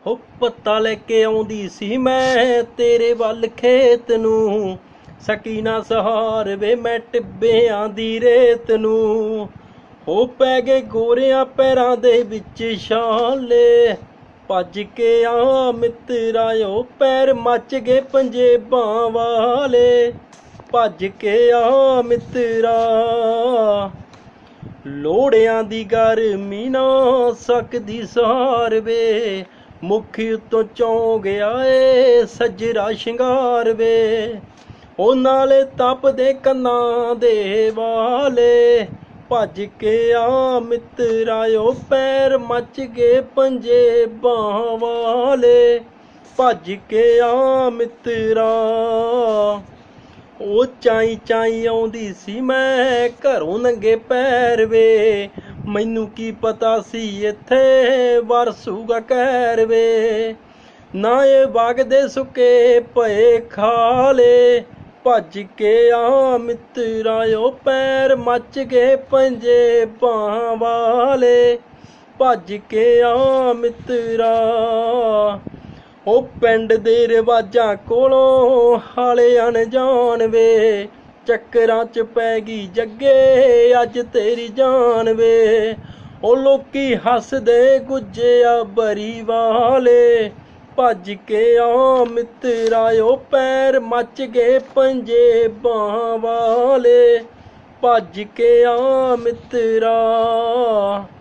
हो पत्ता लेके आउंदी सी मैं तेरे वल खेत नूं, सकीना सहार वे मैं टिब्बियां दी रेत नूं। हो पै गए गोरियां पैरां दे विच छाले, भज के आ मित्तरा ओ पैर मच गए पंजेबां वाले, भज के आ मित्तरा। लोड़ियां दी गर्मी ना सकदी सहार वे, मुखी उत्तों चौं गया ए सजरा शिंगार वे। ओ नाले तपदे कन्नां दे वाले, भज के आ मित्तरा ओ पैर मच गए पंजेबां वाले, भज के आ मित्तरा। ओ चाई चाई आउंदी सी मैं घरों नंगे पैर वे, मैनू की पता सी इत्थे वरसूगा कहर वे। ना ये वगदे सुके पए खाले, भज के आ मित्तरा ओ पैर मच गए पंजेबां वाले, भज के आ मित्तरा। ओ पिंड दे रिवाजां कोलों हाले अनजान वे, चक्करां च पै गई जग्गे अज तेरी जान वे। ओ लोकी हसदे गुज्जिया बरी वाले, भज के आ मित्तरा ओ पैर मच गए पंजेबां वाले, भज के आ मित्तरा।